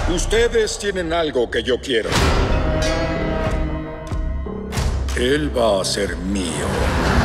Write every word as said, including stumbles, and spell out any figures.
Ustedes tienen algo que yo quiero. Él va a ser mío.